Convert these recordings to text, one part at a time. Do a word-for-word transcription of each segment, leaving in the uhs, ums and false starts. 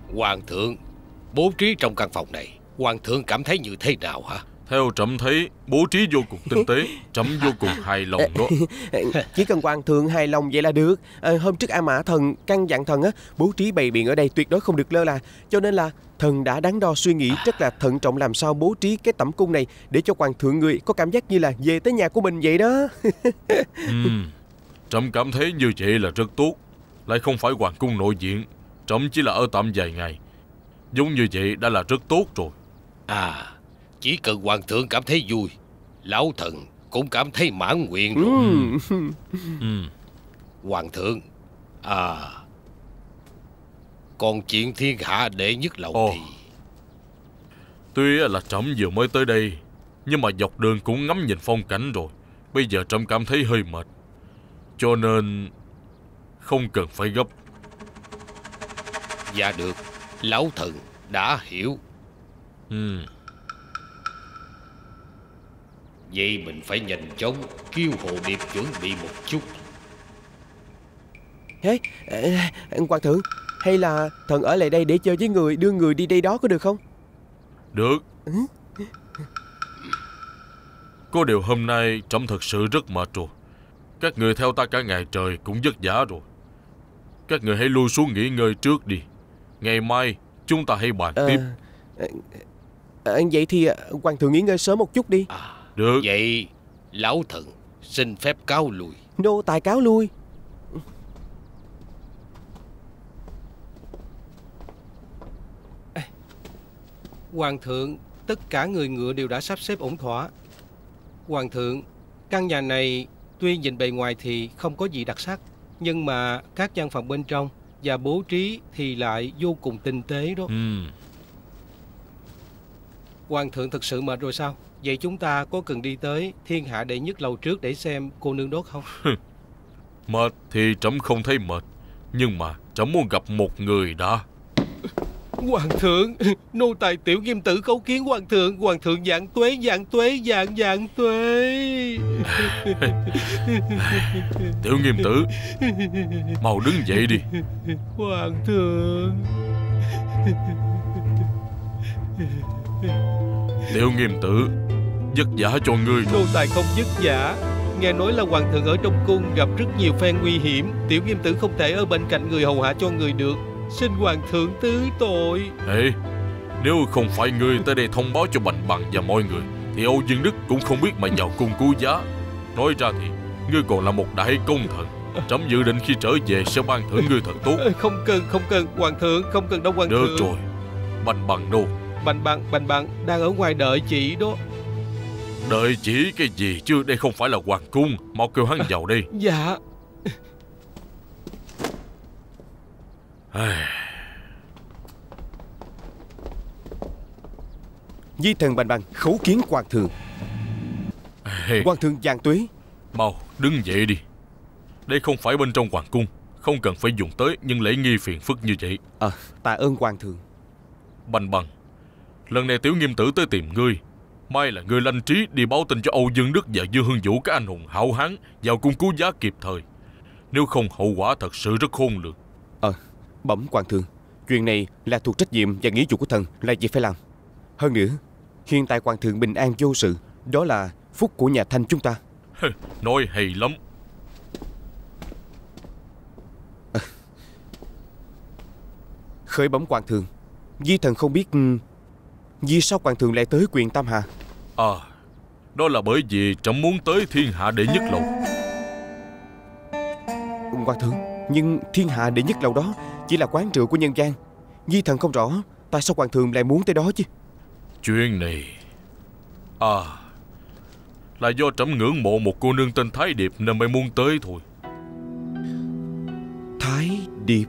Hoàng thượng, bố trí trong căn phòng này, hoàng thượng cảm thấy như thế nào hả? Theo trẫm thấy bố trí vô cùng tinh tế, trẫm vô cùng hài lòng đó. Chỉ cần hoàng thượng hài lòng vậy là được. à, Hôm trước A Mã Thần căn dặn thần á, bố trí bày biện ở đây tuyệt đối không được lơ là. Cho nên là thần đã đắn đo suy nghĩ rất là thận trọng làm sao bố trí cái tẩm cung này để cho hoàng thượng người có cảm giác như là về tới nhà của mình vậy đó. uhm, Trẫm cảm thấy như vậy là rất tốt. Lại không phải hoàng cung nội diện, trẫm chỉ là ở tạm vài ngày. Giống như vậy đã là rất tốt rồi. À, chỉ cần hoàng thượng cảm thấy vui, lão thần cũng cảm thấy mãn nguyện rồi. ừ. ừ. Hoàng thượng, à, còn chuyện thiên hạ đệ nhất lầu Ồ. thì... Tuy là trẫm vừa mới tới đây, nhưng mà dọc đường cũng ngắm nhìn phong cảnh rồi. Bây giờ trẫm cảm thấy hơi mệt, cho nên không cần phải gấp. Dạ được, lão thần đã hiểu. Ừ. Vậy mình phải nhanh chóng kêu Hồ Điệp chuẩn bị một chút. Thế à, hoàng thượng, hay là thần ở lại đây để chơi với người, đưa người đi đây đó có được không? Được. Có điều hôm nay trẫm thật sự rất mệt rồi. Các người theo ta cả ngày trời cũng vất vả rồi. Các người hãy lui xuống nghỉ ngơi trước đi. Ngày mai chúng ta hãy bàn à, tiếp. à, Vậy thì hoàng thượng nghỉ ngơi sớm một chút đi. À, được. Vậy lão thần xin phép cáo lui. Nô tài cáo lui. Hoàng thượng, tất cả người ngựa đều đã sắp xếp ổn thỏa. Hoàng thượng, căn nhà này tuy nhìn bề ngoài thì không có gì đặc sắc, nhưng mà các gian phòng bên trong và bố trí thì lại vô cùng tinh tế đó. Ừ. Hoàng thượng thực sự mệt rồi sao? Vậy chúng ta có cần đi tới thiên hạ đệ nhất lầu trước để xem cô nương đó không? Mệt thì trẫm không thấy mệt, nhưng mà trẫm muốn gặp một người đã. Hoàng thượng, nô tài Tiểu Nghiêm Tử cấu kiến hoàng thượng. Hoàng thượng vạn tuế, vạn tuế, vạn vạn tuế. Tiểu Nghiêm Tử, mau đứng dậy đi. Hoàng thượng. Tiểu Nghiêm Tử, vất vả cho ngươi Nô rồi. tài không vất vả. Nghe nói là hoàng thượng ở trong cung gặp rất nhiều phen nguy hiểm. Tiểu Nghiêm Tử không thể ở bên cạnh người hầu hạ cho người được. Xin hoàng thượng thứ tội. Ê, nếu không phải ngươi tới đây thông báo cho Bành Bằng và mọi người, thì Âu Dương Đức cũng không biết mà vào cung cứu giá. Nói ra thì ngươi còn là một đại công thần. Trẫm dự định khi trở về sẽ ban thưởng ngươi thật tốt. Không cần, không cần, hoàng thượng, không cần đâu hoàng Được thượng. rồi, Bành Bằng đâu? Bành Bằng, Bành Bằng đang ở ngoài đợi chị đó. Đợi chỉ cái gì chứ, đây không phải là hoàng cung. Mau kêu hắn vào đây. Dạ. Di thần Bành Bằng khấu kiến hoàng thượng. Hey, Hoàng thượng vạn tuế. mau đứng dậy đi. Đây không phải bên trong hoàng cung, không cần phải dùng tới những lễ nghi phiền phức như vậy. À, tạ ơn hoàng thượng. Bành Bằng, lần này Tiểu Nghiêm Tử tới tìm ngươi. May là ngươi lanh trí đi báo tin cho Âu Dương Đức và Dương Hưng Vũ, các anh hùng hảo hán, vào cung cứu giá kịp thời. Nếu không hậu quả thật sự rất khôn lường. Ờ, à, bẩm hoàng thượng, chuyện này là thuộc trách nhiệm và nghĩa vụ của thần, là việc phải làm. Hơn nữa, hiện tại hoàng thượng bình an vô sự, đó là phúc của nhà Thanh chúng ta. Nói hay lắm. À, khởi bẩm hoàng thượng, Di thần không biết vì sao hoàng thượng lại tới quyền Tam Hà. À, đó là bởi vì trẫm muốn tới thiên hạ đệ nhất lầu. Hoàng thượng, nhưng thiên hạ đệ nhất lầu đó chỉ là quán rượu của nhân gian. Di thần không rõ tại sao hoàng thượng lại muốn tới đó chứ. Chuyện này, à, là do trẫm ngưỡng mộ một cô nương tên Thái Điệp nên mới muốn tới thôi. Thái Điệp?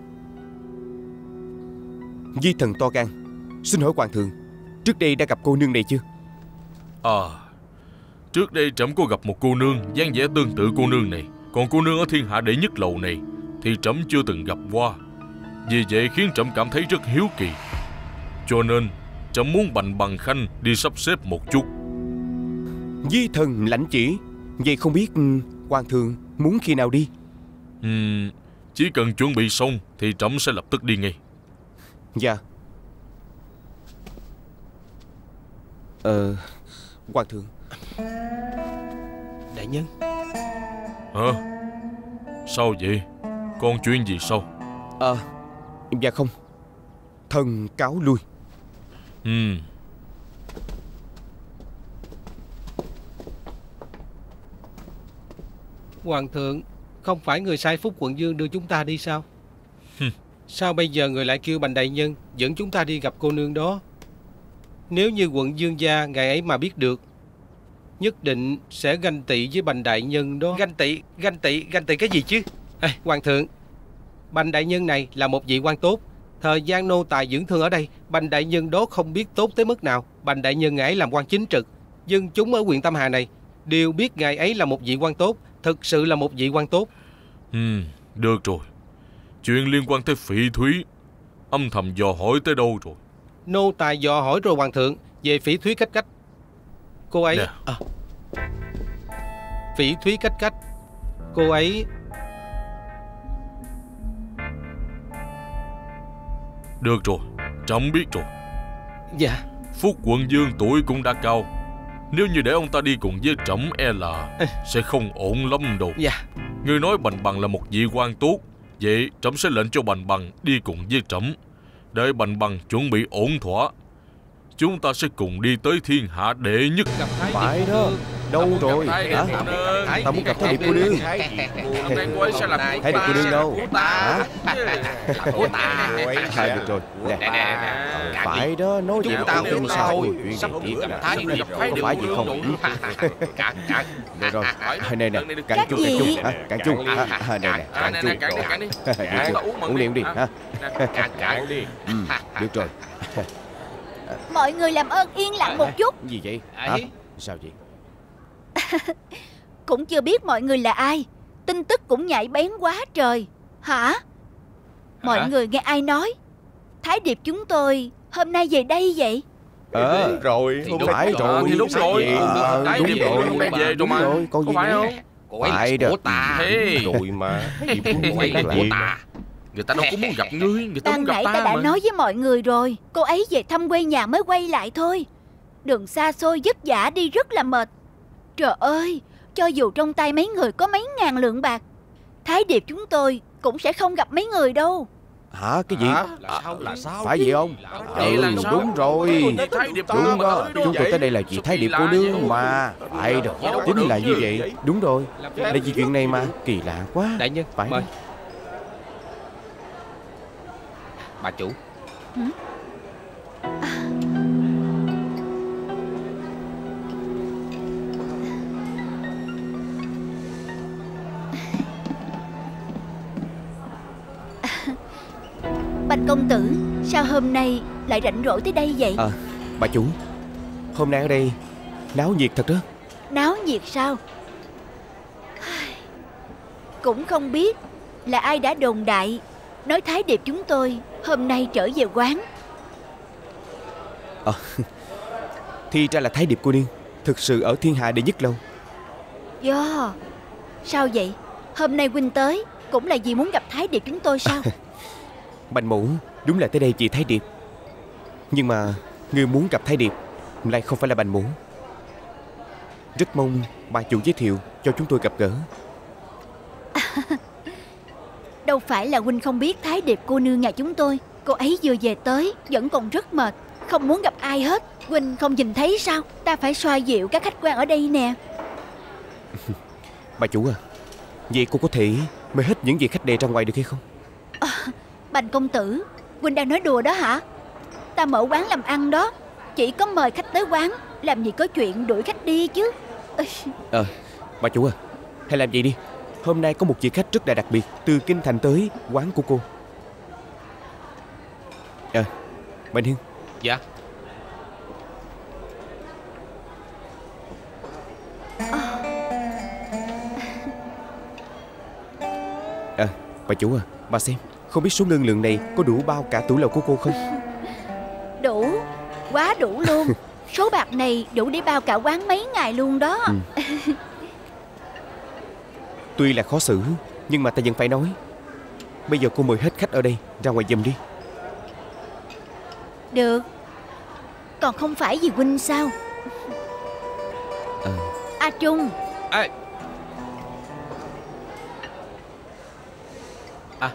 Di thần to gan, xin hỏi hoàng thượng, trước đây đã gặp cô nương này chưa? À, trước đây trẫm có gặp một cô nương dáng vẻ tương tự cô nương này. Còn cô nương ở thiên hạ đệ nhất lầu này thì trẫm chưa từng gặp qua. Vì vậy khiến trẫm cảm thấy rất hiếu kỳ. Cho nên trẫm muốn Bành Bằng Khanh đi sắp xếp một chút. Di thần lãnh chỉ. Vậy không biết hoàng thượng muốn khi nào đi? uhm, Chỉ cần chuẩn bị xong thì trẫm sẽ lập tức đi ngay. Dạ. Ờ Hoàng thượng. Đại nhân. Hả? Sao vậy? Còn chuyện gì sao? Ờ Dạ không. Thần cáo lui. Ừ. Hoàng thượng, không phải người sai Phúc quận vương đưa chúng ta đi sao? Sao bây giờ người lại kêu Bành đại nhân dẫn chúng ta đi gặp cô nương đó? Nếu như quận vương gia ngày ấy mà biết được, nhất định sẽ ganh tị với Bành đại nhân đó. Ganh tị, ganh tị, ganh tị cái gì chứ? À, Hoàng thượng, Bành đại nhân này là một vị quan tốt. Thời gian nô tài dưỡng thương ở đây, Bành đại nhân đó không biết tốt tới mức nào. Bành đại nhân ngài ấy làm quan chính trực, dân chúng ở huyện Tam Hà này đều biết ngài ấy là một vị quan tốt, thực sự là một vị quan tốt. Ừ, được rồi. Chuyện liên quan tới Phỉ Thúy, âm thầm dò hỏi tới đâu rồi? Nô tài dò hỏi rồi Hoàng thượng. Về Phỉ Thúy Cách Cách, cô ấy à, Phỉ Thúy Cách Cách, cô ấy... Được rồi, trẫm biết rồi. Dạ. Phúc quận vương tuổi cũng đã cao, nếu như để ông ta đi cùng với trẫm e là sẽ không ổn lắm đâu. Dạ. Ngươi nói Bành Bằng là một vị quan tốt, vậy trẫm sẽ lệnh cho Bành Bằng đi cùng với trẫm. Đợi Bành Bằng chuẩn bị ổn thỏa, chúng ta sẽ cùng đi tới thiên hạ đệ nhất. Phải đó. Đâu rồi? Hả? Ta muốn gặp Thái điệp cô nương. Thái điệp cô nương đâu? Hả? Thôi được rồi. Nè. Phải đó. Nói chuyện ta không sao. Chuyện này thiệt là có phải gì không? Được rồi. Này nè. Cạn chung, cạn chung. Hả? Cạn chung. Này nè. Cạn chung. Uống đi, uống đi. Hả? Ừ, được rồi. Mọi người làm ơn yên lặng một chút. Gì vậy? Hả? Sao vậy? Cũng chưa biết mọi người là ai, tin tức cũng nhạy bén quá trời. Hả? Mọi Hả? người nghe ai nói Thái điệp chúng tôi hôm nay về đây vậy? Ờ à, rồi thì đúng phải rồi thì đúng rồi. À, Thái điệp rồi hôm nay về đúng mà. Rồi, con gì phải nữa? Không? Phải đó. Thế rồi mà. Cô ấy là của ta. Người ta đâu có muốn gặp ngươi, người ta Đang muốn gặp nãy ta ta đã mà. nói với mọi người rồi, cô ấy về thăm quê nhà mới quay lại thôi. Đường xa xôi vất vả đi rất là mệt. Trời ơi, cho dù trong tay mấy người có mấy ngàn lượng bạc, Thái điệp chúng tôi cũng sẽ không gặp mấy người đâu. Hả? Cái gì? Hả? Là sao? Là sao? Phải vậy không? Vậy Ừ, là sao? đúng rồi. Đúng đó. Chúng tôi tới đây là vì Thái điệp cô nương mà. Phải được. Chính là như vậy. Đúng rồi. Là vì chuyện này mà. Kỳ lạ quá. Đại nhân, phải mời. Bà chủ. Ừ? À. Bạch công tử, sao hôm nay lại rảnh rỗi tới đây vậy? À, bà chủ, hôm nay ở đây náo nhiệt thật đó. Náo nhiệt sao? Cũng không biết là ai đã đồn đại nói Thái điệp chúng tôi hôm nay trở về quán. À, thì ra là Thái điệp cô nương thực sự ở thiên hạ đệ nhất lâu. Do sao vậy? Hôm nay huynh tới cũng là vì muốn gặp Thái điệp chúng tôi sao? Bành mũ đúng là tới đây vì Thái điệp, nhưng mà người muốn gặp Thái điệp lại không phải là Bành mũ. Rất mong bà chủ giới thiệu cho chúng tôi gặp gỡ. Đâu phải là huynh không biết Thái điệp cô nương nhà chúng tôi. Cô ấy vừa về tới vẫn còn rất mệt, không muốn gặp ai hết. Huynh không nhìn thấy sao? Ta phải xoa dịu các khách quan ở đây nè. Bà chủ à, vậy cô có thể mời hết những vị khách đề ra ngoài được hay không? À, Bành công tử, huynh đang nói đùa đó hả? Ta mở quán làm ăn đó, chỉ có mời khách tới quán, làm gì có chuyện đuổi khách đi chứ. Ờ, à, bà chủ à, hay làm vậy đi. Hôm nay có một vị khách rất là đặc biệt từ kinh thành tới quán của cô. À, Bành Hiên. Dạ. À, bà chủ à, bà xem, không biết số ngân lượng này có đủ bao cả tủ lầu của cô không? Đủ, quá đủ luôn. Số bạc này đủ để bao cả quán mấy ngày luôn đó. Ừ. Tuy là khó xử, nhưng mà ta vẫn phải nói. Bây giờ cô mời hết khách ở đây ra ngoài giùm đi. Được. Còn không phải vì huynh sao? à. A Trung. À, à.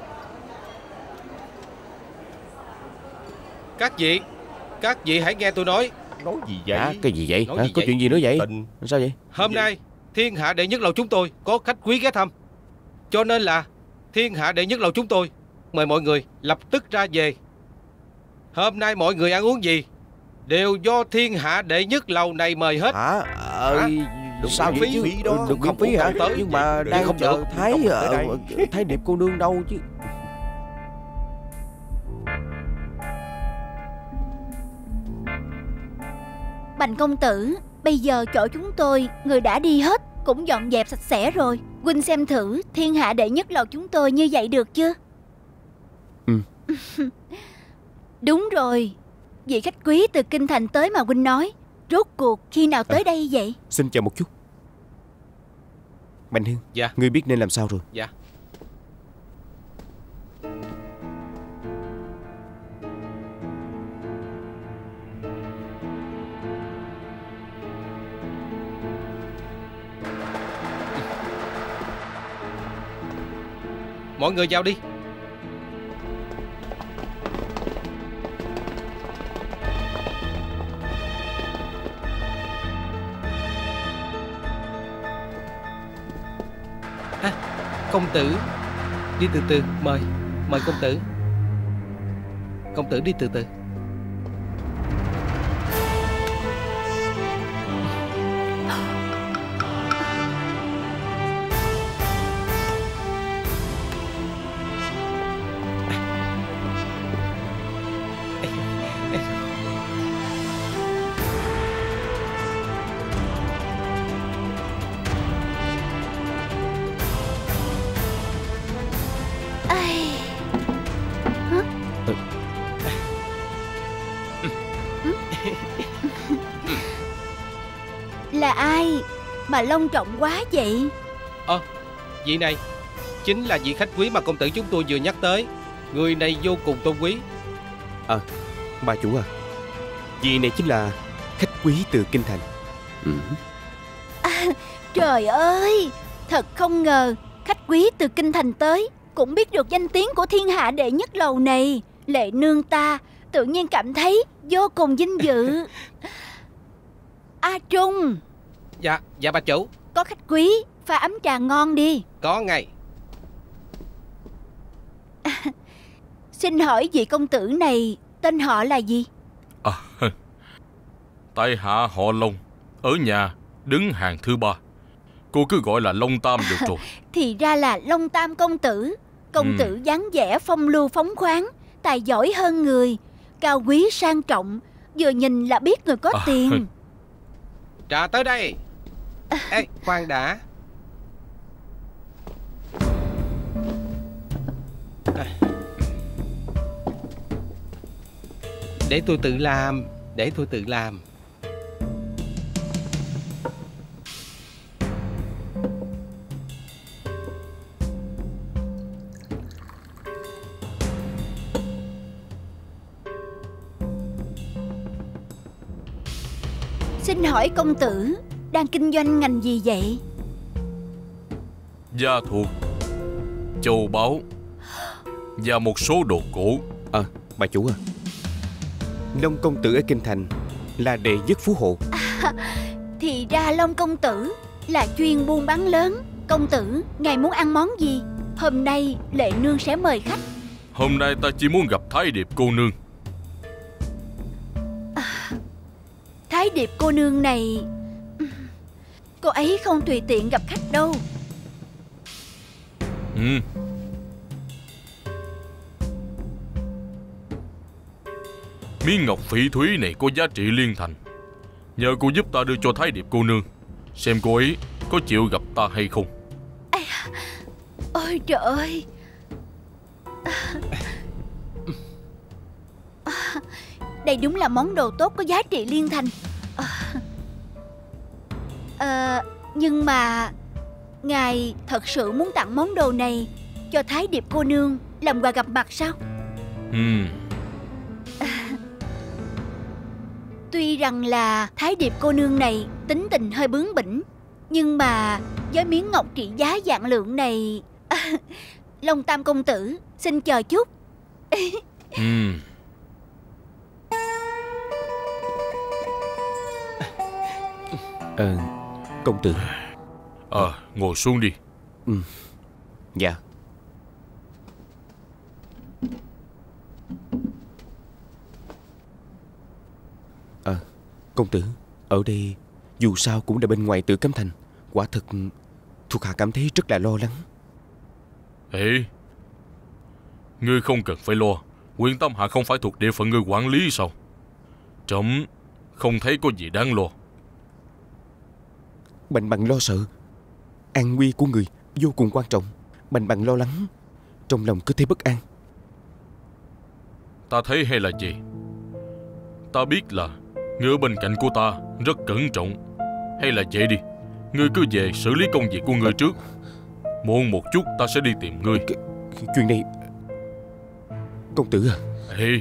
Các vị, các vị hãy nghe tôi nói. Nói gì vậy? À, cái gì vậy? Nói Hả? gì Có vậy? chuyện gì nữa vậy? Tình. Sao vậy? Hôm nay thiên hạ đệ nhất lầu chúng tôi có khách quý ghé thăm, cho nên là thiên hạ đệ nhất lầu chúng tôi mời mọi người lập tức ra về. Hôm nay mọi người ăn uống gì đều do thiên hạ đệ nhất lầu này mời hết. Hả? Ờ, Đúng sao rồi, vậy chứ? phí đó. Ừ, Đừng Không miễn phí có hả? tới. Nhưng mà Vậy đang không chờ được. Thái Không ờ, tới đây. Thái điệp cô nương đâu chứ. Bành công tử, bây giờ chỗ chúng tôi người đã đi hết, cũng dọn dẹp sạch sẽ rồi. Huynh xem thử thiên hạ đệ nhất lầu chúng tôi như vậy được chưa? Ừ. Đúng rồi. Vị khách quý từ kinh thành tới mà huynh nói, rốt cuộc khi nào tới À. đây vậy? Xin chờ một chút. Bành Hưng. Dạ. Ngươi biết nên làm sao rồi? Dạ. Mọi người vào đi. À, công tử đi từ từ. Mời, mời công tử. Công tử đi từ từ. Ai... Hả? Là ai mà long trọng quá vậy? Ờ, vị này chính là vị khách quý mà công tử chúng tôi vừa nhắc tới. Người này vô cùng tôn quý. Bà chủ à, vị này chính là khách quý từ kinh thành. Ừ. Trời ơi, thật không ngờ khách quý từ kinh thành tới cũng biết được danh tiếng của thiên hạ đệ nhất lầu này. Lệ nương ta tự nhiên cảm thấy vô cùng vinh dự. A Trung, Dạ, dạ bà chủ. có khách quý, pha ấm trà ngon đi. Có ngay. Xin hỏi vị công tử này tên họ là gì? À, tại hạ họ Long, ở nhà đứng hàng thứ ba. Cô cứ gọi là Long Tam được rồi. Thì ra là Long Tam công tử. Công Ừ. tử dáng vẻ phong lưu phóng khoáng, tài giỏi hơn người, cao quý sang trọng, vừa nhìn là biết người có À. tiền. Trà tới đây. Ê, khoan đã. À. Để tôi tự làm. Để tôi tự làm. Xin hỏi công tử đang kinh doanh ngành gì vậy? Gia thuộc, châu báu và một số đồ cổ. À, bà chủ à, Long công tử ở kinh thành là đệ nhất phú hộ. Thì ra Long công tử là chuyên buôn bán lớn. Công tử, ngài muốn ăn món gì? Hôm nay Lệ nương sẽ mời khách. Hôm nay ta chỉ muốn gặp Thái Điệp cô nương. Thái Điệp cô nương này, cô ấy không tùy tiện gặp khách đâu. Ừ. Miếng ngọc phỉ thúy này có giá trị liên thành. Nhờ cô giúp ta đưa cho Thái Điệp cô nương, xem cô ấy có chịu gặp ta hay không. Ôi trời ơi, đây đúng là món đồ tốt có giá trị liên thành. Ờ, nhưng mà ngài thật sự muốn tặng món đồ này cho Thái Điệp cô nương làm quà gặp mặt sao? Ừ. Tuy rằng là Thái Điệp cô nương này tính tình hơi bướng bỉnh, nhưng mà với miếng ngọc trị giá vạn lượng này Long Tam công tử xin chờ chút. Ừ. Ờ, công tử. Ờ, à, ngồi xuống đi. Ừ. Dạ. Ờ, công tử, ở đây dù sao cũng là bên ngoài Tử Cấm Thành. Quả thực thuộc hạ cảm thấy rất là lo lắng. Ê, ngươi không cần phải lo. Quyền Tâm Hạ không phải thuộc địa phận ngươi quản lý sao? Trẫm không thấy có gì đáng lo. Bành bằng lo sợ. An nguy của người vô cùng quan trọng. Bành bằng lo lắng, trong lòng cứ thấy bất an. Ta thấy hay là gì? Ta biết là ngươi ở bên cạnh của ta rất cẩn trọng. Hay là vậy đi, ngươi cứ về xử lý công việc của ngươi trước. Muộn một chút ta sẽ đi tìm ngươi. Chuyện này... Công tử à. Ê,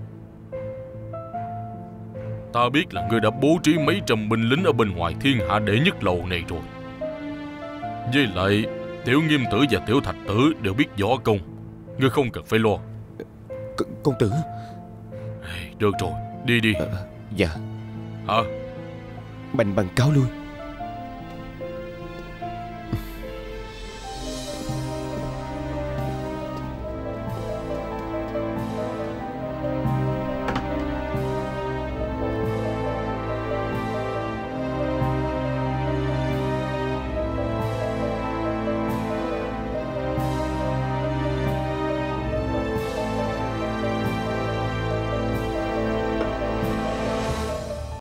ta biết là ngươi đã bố trí mấy trăm binh lính ở bên ngoài thiên hạ đệ nhất lầu này rồi. Với lại Tiểu Nghiêm Tử và Tiểu Thạch Tử đều biết võ công. Ngươi không cần phải lo. C Công tử. Ê, được rồi, đi đi. À, dạ. Hả? Bành bằng cáo lui.